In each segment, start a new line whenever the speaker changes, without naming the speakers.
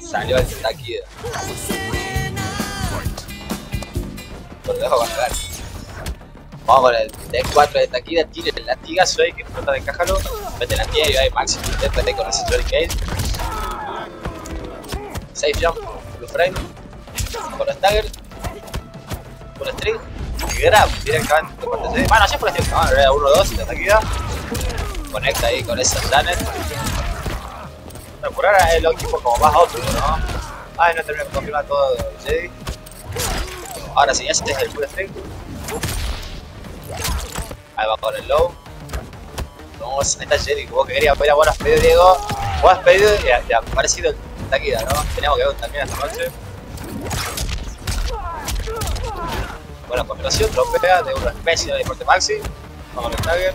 Salió el Takida. Lo dejo cargar. Vamos con el D4 de Takida. Tire el latigazo ahí que trata de encajarlo. Mete la tía y ahí Maxi intenta ahí con ese Johnny Cage. Safe jump. Blue frame. Con los stagger. Full string. Grab directamente. Bueno, ya por string. Vamos a ver a 1-2 de Takida. Conecta ahí con esa Janet. Bueno, por ahora es el equipo como más óptimo, ¿no? Ay, no termina de confirmar todo el Jedi. Ahora sí, este es el full string. Ahí va con el low. Vamos, ahí está Jedi. Vos que querías ver a vos has pedido, Diego. Vos has pedido y te ha parecido el Takida, ¿no? Tenemos que ver también esta noche. Buena combinación, tropea de una especie de deporte maxi. Vamos con el Stagger.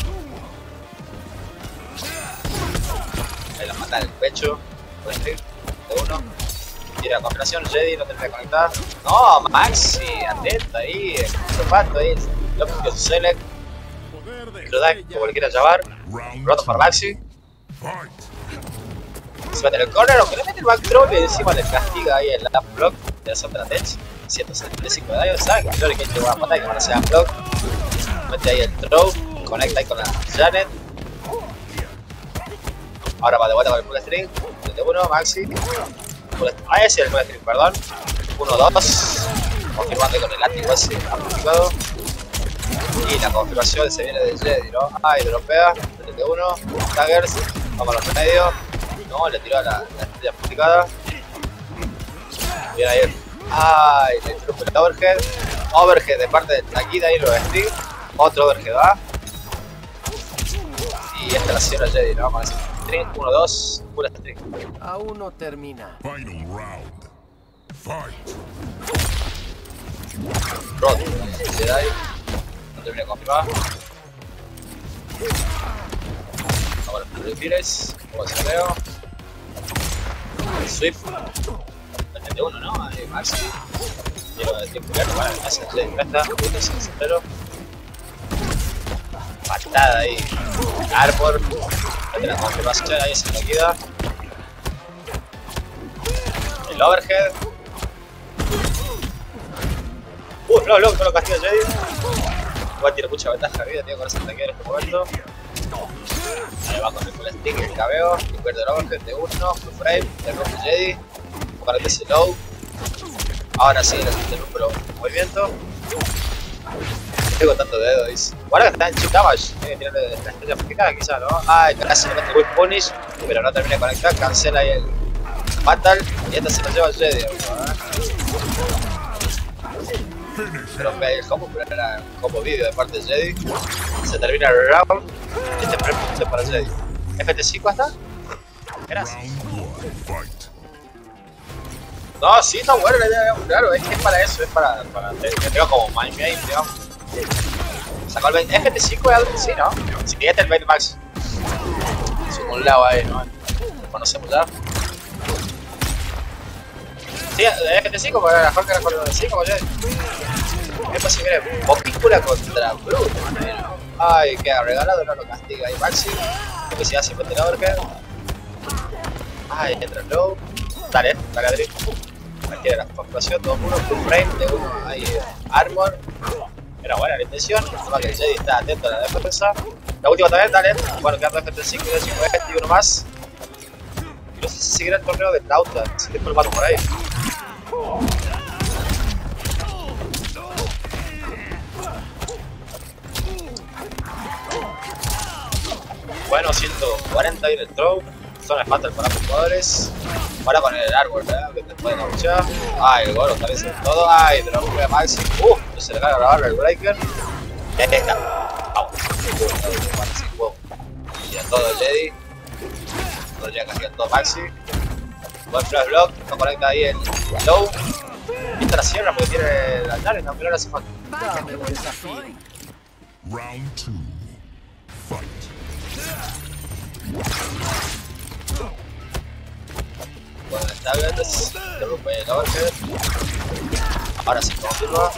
Ahí la mata en el pecho. Full string de uno. Tira la combinación, Jedi no termina de conectar. No, Maxi, atento ahí. Zapato ahí. Lo select. Lo da como le quiera llamar. Roto para Maxi. Se mete en el corner, aunque le mete el back throw y encima le castiga ahí el lap block de la Sandra Tech. 175 de daño, ¿saben? Yo le quiero llevar a matar y que van a hacer block. Mete ahí el throw. Conecta ahí con la Janet. Ahora va de vuelta con el full string. Desde uno, Maxi. Ah, ese es el full string, perdón. 1-2. Confirmando con el látigo ese amplificado. Y la confirmación se viene de Jedi, ¿no? Ahí dropea. Desde uno. Taggers. Vamos a los remedios. No, le tiró la estrella amplificada. Bien ahí. Ay, le tiró el overhead. Overhead de parte de Takida y los string. Otro overhead va. Y esta la cierra Jedi, ¿no? Con ese string. 1-2. Full string.
Aún no termina.
Final round. Fight.
Rod, Jedi. No termina de confirmar. Vamos a los proyectiles. Como se veo. Swift. 71, ¿no? Ahí Maxi. Quiero el tiempo que para que hace Jedi presta. Pero. Patada ahí. Arbor. Mete la confirmación ahí se lo queda. El overhead. No lo castiga Jedi. Igual tiene mucha ventaja vida, tío, con ese ataque en este momento. Ahí va con el full stick, el cabeo. Y pierde el overhead de uno. Full frame. Le rompe Jedi. Para que se low. Ahora sí, le interrumpe el movimiento. Estoy contando dedos, dice. Ahora que está en chip damage. Tiene que tirarle la estrella fijada, quizás, ¿no? Ay, casi le mete el whip punish. Pero no termina de conectar. Cancela ahí el fatal. Y esta se lo lleva el Jedi. Pero el combo, pero era un combo video de parte de Jedi. Se termina el round. Y este primer punto para Jedi. ¿FT5 hasta? Gracias. No, sí, está bueno la idea, claro, es que es para eso, es para que tenga como mind game, digamos. Sacó el 20, FT5 es algo así, ¿no? Si sí, este es el 20 max. Es un lado ahí, ¿no? Lo conocemos ya. Sí, el FT5 para la Hulk era con el 5, Jedi. Después si viene Popícula contra Brute, ¿no? Ay, queda regalado, no lo castiga ahí Maxi. Porque si hace mete la overhead. Ay, entra el low. Dale Adri. Aquí tiene la configuración, todo puro, full frame de uno, ahí armor. Era buena la intención, toma que el Jedi está atento a la defensa. La última también, dale. Bueno, quedan 2 FT5 y 5 este y uno más. Y no sé si seguirá el torneo de Nauta, si después lo mato por ahí. Bueno, 140 viene el throw. Son las patas para los jugadores. Ahora con el árbol, ¿verdad? Que te pueden luchar. Ay, el gol, otra vez en todo. Ay, pero no Maxi. No se le cae la barra el breaker. Y ahí está. Vamos. Y a todo el Jedi. No llega casi a todo Maxi. Buen flash block. No conecta ahí el low. Y esta la cierra porque tiene la Janet, aunque no le hace falta.
Dame un desafío.
Round 2. Fight.
Bueno, está bien, interrumpe el overhead. Ahora sí, confirma.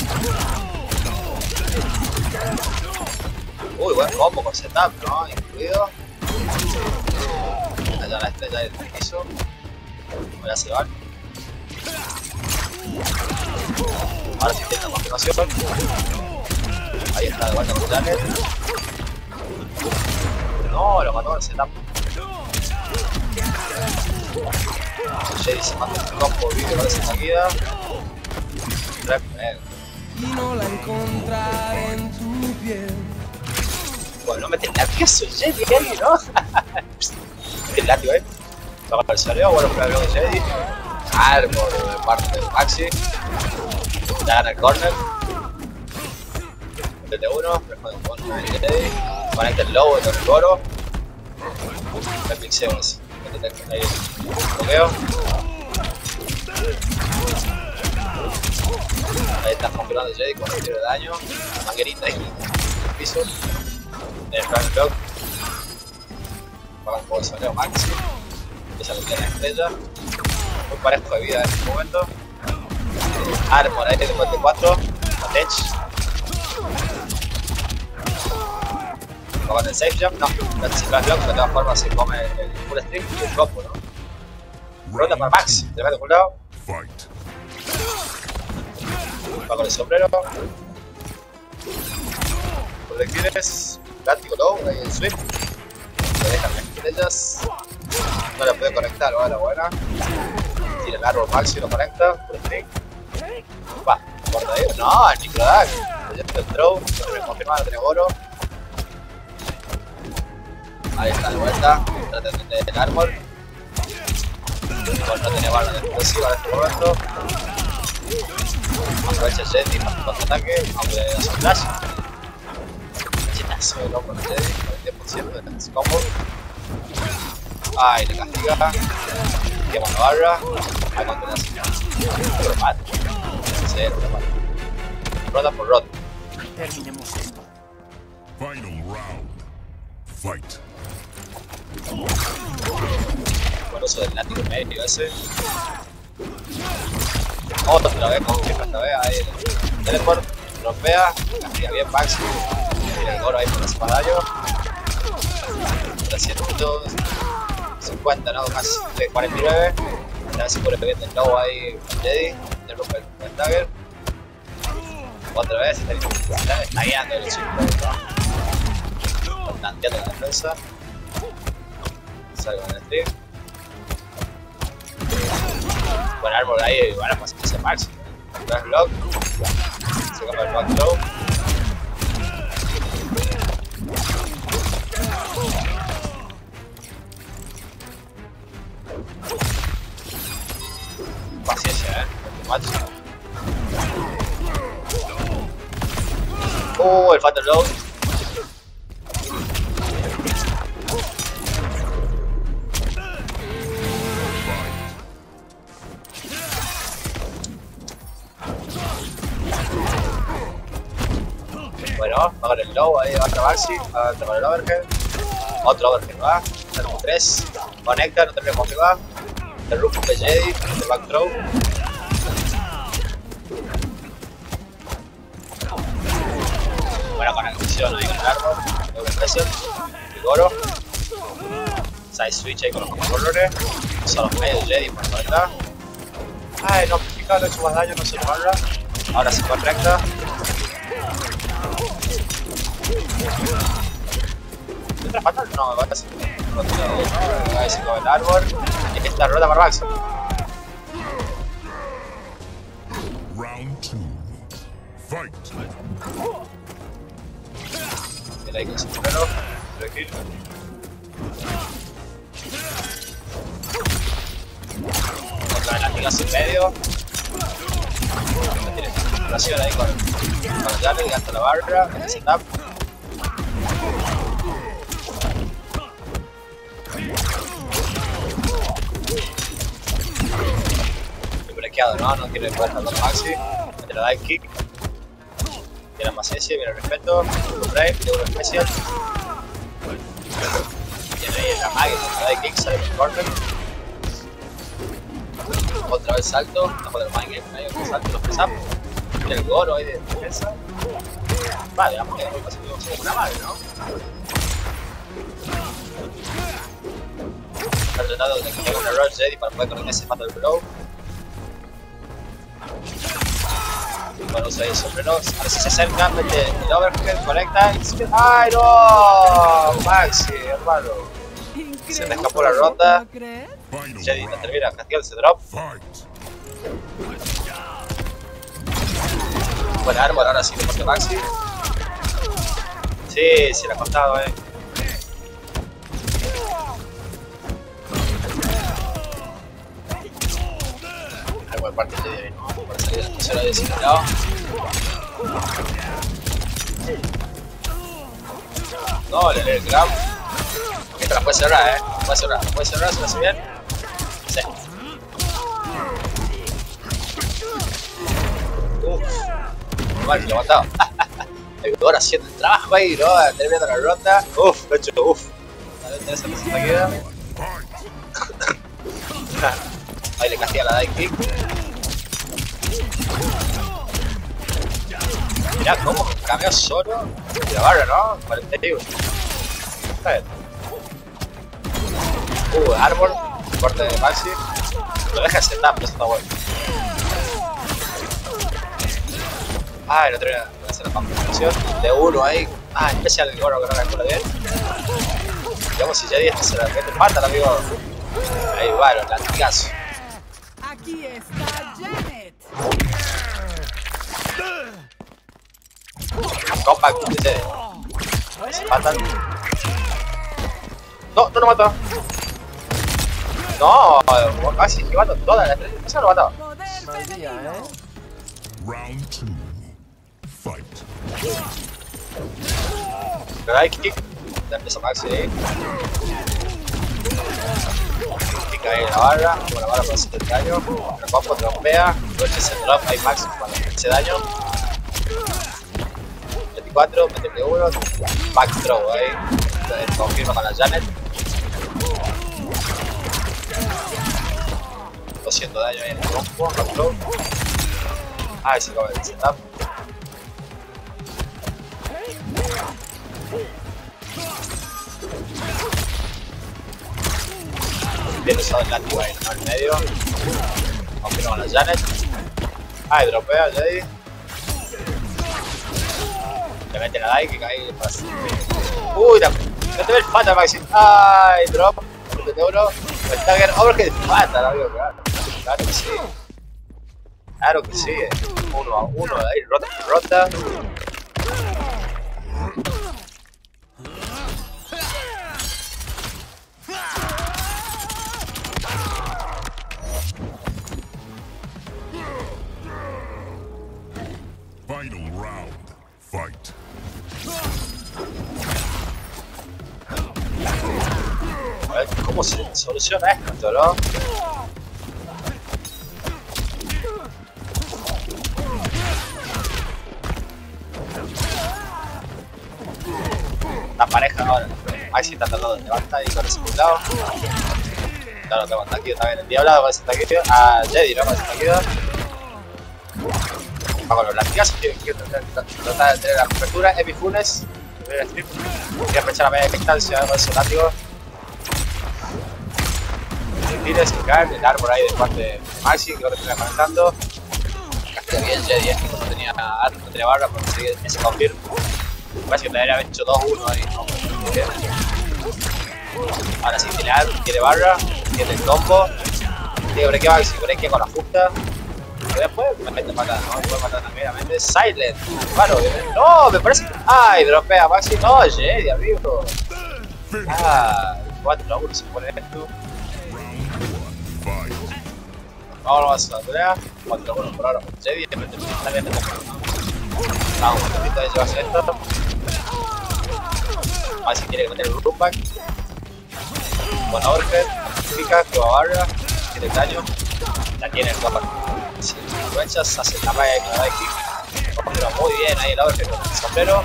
Uy, buen combo con setup, ¿no? Incluido. Allá la estrella del piso. Ya se van. Ahora sí tiene una confirmación. Ahí está de vuelta con Janet. No, lo mató en el setup. Jedi se manda un combo, vídeo con esa seguida.
Y no la encontraré en tu piel.
Bueno, no mete el látigo, Jedi ahí, ¿no? Mete el látigo ahí. Toca el saleo, bueno, fue el de Jedi. Armor de parte de Maxi. Ya gana el corner. Mete uno, responde con el Jedi. Conecta el lobo con el Goro. Me pixeos. Mete ahí el bloqueo. Ahí está confirmando Jedi con el tiro de daño. Manguerita ahí en el piso. En el front block. Paga un poco de saleo Maxi. Empieza a meter la estrella. Muy parejo de vida en este momento. Armor ahí de 44. Tech. Con el safe jump, no. Si flash block de todas formas se come el full string y el combo, ¿no? Ronda para Max. Te mete por un lado.
Fight.
Va con el sombrero. Proyectiles. Látigo low, ahí el sweep. Se dejan las estrellas. No la puede conectar, va la buena. Tira el árbol Maxi, lo conecta. Full string. Va, guarda ahí. No, el microdash. Proyecto el throw. Lo confirmado, tiene oro. Ahí está de vuelta. Trata de meter el árbol. No tiene bala de explosiva en este momento. Aprovecha el Jedi para el contraataque, aunque le da su flash. Chetazo de loco el Jedi, 40% de ese combo. Ahí le castiga. Quema la barra. Ahí cuando le hace. Lo mata. Sí, lo mata. Rota por rota.
Terminemos esto.
Final round. Fight.
Buen uso del látigo medio ese. Otra vez, como siempre esta vez, ahí el teleport, rompea, castiga bien Maxi, tira el Goro ahí por encima de daño. 350, no, casi 49. A ver si cubre bien del lobo ahí con Jedi, le rompe el dagger. Otra vez, está guiando el chico, está tanteando la defensa. Salgo en el stream. Buen árbol ahí, bueno, pues ese Maxi. Flash block. Se come el back throw. Paciencia, el match. El Fatal Load. Bueno, va con el low, ahí va a Maxi, va a con el overhead. Otro overhead va, tenemos 3. Conecta, no tenemos que va. El roof de Jedi, el back throw. Buena conexión ahí con el árbol, doble pressure, el Goro. Side switch ahí con los controllers. Son los medios de Jedi por detrás. Ay, no, pica, le he hecho más daño, no se lo barra. Ahora se conecta. ¿Otra fatal? No, me parece. Ahí se come el árbol. Y esta rota para Max.
Round 2. Fight.
El ahí con su sombrero. Tranquilo. Otra vez la tigas en medio. Tiene circulación ahí con el Janet, gasta la barra, el setup. No, no quiere poder matar a Maxi. Mete la dive kick. Tiene más paciencia, viene el respeto. Un break, de uno especial. Tiene ahí la magia, la dive kick, sale del corner. Otra vez salto, bajo del mind game, medio que salto los press up. Tiene el Goro ahí de defensa. Vale, digamos que muy pasivo como una madre, ¿no? está tratando de que tenga un error Jedi para poder conectar ese mato del blow. Bueno, usa el sombrero. Ahora sí se acerca, mete el overhead, conecta y... ¡Ay, no! Maxi, hermano. Se me escapó la ronda. Jedi la termina castigando ese drop. Buena armor, ahora sí le corte Maxi. Sí, se le ha costado, Algo de parte de Jedi, ¿no? Para salir de la tercera designado. No, le lee el grab. Esta la puede cerrar, puede cerrar, se lo hace bien. Sí. Mal que lo mataba. El jugador haciendo el trabajo ahí, ¿no? Terminando la ronda. De hecho, a ver, esa persona queda. Ahí le castiga la dive kick. Mirá cómo cambió solo. Y la barra, ¿no? 41. Está bien. Árbol. Corte de Maxi. Lo deja setup, eso está bueno. El otro era hacer la combinación de uno ahí. Especial el gorro que no calcula bien. Digamos si Jedi se la mete pata, amigo. Ahí va, los latigazos.
Aquí está Janet.
Compact de Jedi. Se matan. No mató. No, casi esquivando todas las tres. Eso no lo mataba.
Round 2. Fight.
Pero hay kick. Ya empieza Maxi ahí. Kick ahí en la barra. Con la barra para hacer el daño. El combo te bombea. Luego ese drop ahí Maxi cuando hace daño. 24, mete 1. Back throw ahí. Confirma con la Janet. 200 daño ahí en el combo. Back throw. Se acaba el setup. Bien usado el látigo ahí, ¿no? En medio. Confirma con la Janet. Dropea Jedi. Le mete la dive que ahí pasa. No te ve el fatal Maxi. Drop. Mete uno. Está bien, overhead fatal, amigo. Claro que sí. Claro que sí. 1 a 1 ahí, rota.
Final round. Fight.
A ver cómo se soluciona esto, ¿no? La pareja ahora. Maxi está tratando de levantar y con ese lado. Claro, tengo taquillo también endiablado con ese taquillo. Jedi, ¿no? Con ese taquillo. Con los latigazos que tratar de tener la cobertura. Epifunes. Voy a aprovechar la media distancia con ese látigo. Tires que caen, el árbol ahí de parte de Maxi, que lo termina conectando. Castiga bien Jedi, no tenía barra para conseguir ese confirm. Maxi que todavía había hecho 2-1 ahí, ¿no? Ahora sí tiene barra, tiene el combo. Tiene brequea Maxi, brequea con la justa. Y después me mete para acá, ¿no? Puede matar también, Silent. Claro, no, me parece que... dropea Maxi, no, Jedi, amigo. 4-1 se pone esto. Vamos a la pelea. 4-1 por ahora con Jedi. Está bien, vamos, un poquito de llevarse esto. A ver si quiere meter el rootback. Con overhead, pica, que va a barra, tiene daño. La tiene el copa. Si aprovechas, hace la raya de la kick. Pero muy bien ahí el overhead con el sombrero.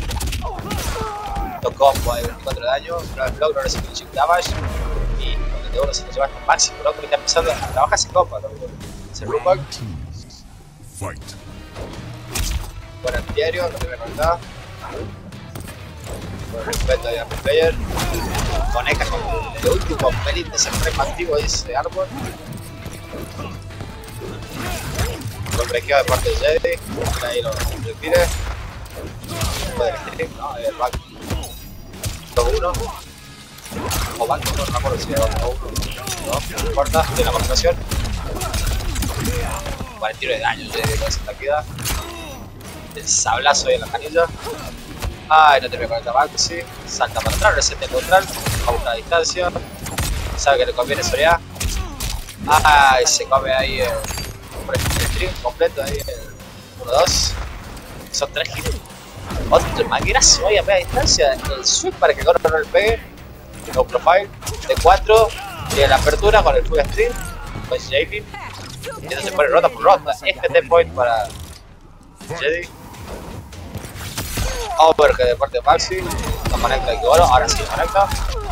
Dos combos de 24 de daño. No es block, no recibe un chip damage. Y de uno se lo lleva hasta el máximo, ¿no? Porque está empezando a trabajar ese copa, ¿no? Ese rootback. Buen antiaéreo, no te voy a contar. Buen respeto ahí a mi player. conecta con el último pelín de ese frame activo de ese árbol. Lo brequeo de parte de Jedi. Ahí lo retire. Puede elegir, ¿no? El back 2-1. O back, no me acuerdo si era back 2-1. No importa, tiene la marcación. 40 tiros de daño, Jedi, con esa taquida. El sablazo ahí en la canilla. Ay, no te voy a conectar Maxi. Salta para atrás, resete neutral. A una distancia. Sabe que le conviene solear. Ay, se come ahí el stream completo. Ahí el 1-2. Son 3 hits. Otro manguerazo ahí a media distancia. El sweep para que Goro no le pegue. No profile. De 4. Tiene la apertura con el full stream. Con Jedi. Y esto se pone rota por rota. FT point para Jedi. Overhead de parte de Maxi. No conecta el Goro. Ahora sí conecta.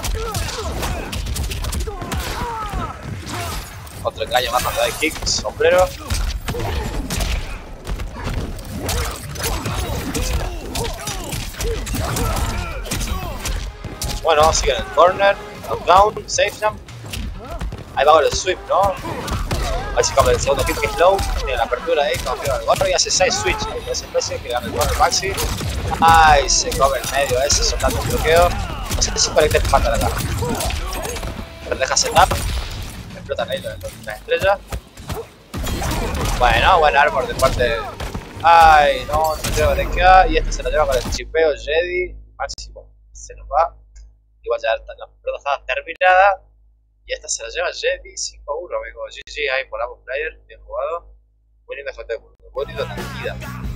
Otro engaño más cuando hay kick. Sombrero. Bueno, sigue en el corner. Knockdown. Safe jump. Ahí va con el sweep, ¿no? A ver si cambia el segundo kick que es low. Tiene la apertura ahí. Cambia el Goro y hace 6 switch. Y ese especie que gana el corner Maxi. Ay, se come el medio ese, soltando un bloqueo. No sé si conecta el pata acá. Pero deja setup. Explotan ahí las estrellas. Bueno, buen armor de parte de... Ay, no lleva de acá. Y este se lo lleva con el chipeo Jedi. Máximo, se nos va. Igual ya están las protajadas terminadas. Y esta se la lleva Jedi 5-1, amigo. GG ahí por ambos players. Bien jugado. Muy lindo FT, muy lindo tranquila.